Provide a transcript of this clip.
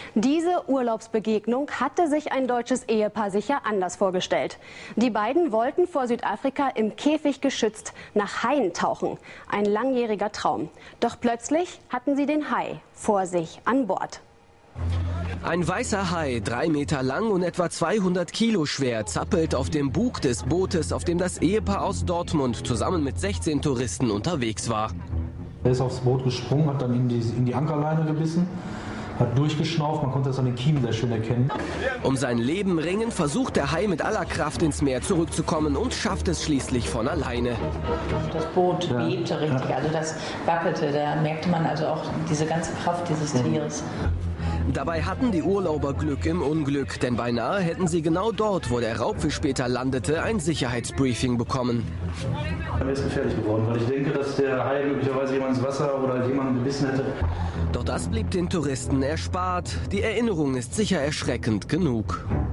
Diese Urlaubsbegegnung hatte sich ein deutsches Ehepaar sicher anders vorgestellt. Die beiden wollten vor Südafrika im Käfig geschützt nach Haien tauchen. Ein langjähriger Traum. Doch plötzlich hatten sie den Hai vor sich an Bord. Ein weißer Hai, 3 Meter lang und etwa 200 Kilo schwer, zappelt auf dem Bug des Bootes, auf dem das Ehepaar aus Dortmund zusammen mit 16 Touristen unterwegs war. Er ist aufs Boot gesprungen, hat dann in die Ankerleine gebissen, hat durchgeschnauft, man konnte das an den Kiemen sehr schön erkennen. Um sein Leben ringend versucht der Hai mit aller Kraft ins Meer zurückzukommen und schafft es schließlich von alleine. Das Boot bebte richtig, also das wackelte, da merkte man also auch diese ganze Kraft dieses Tieres. Dabei hatten die Urlauber Glück im Unglück, denn beinahe hätten sie genau dort, wo der Raubfisch später landete, ein Sicherheitsbriefing bekommen. Er ist gefährlich geworden, weil ich denke, dass der Hai möglicherweise jemand ins Wasser oder jemanden gebissen hätte. Doch das blieb den Touristen erspart. Die Erinnerung ist sicher erschreckend genug.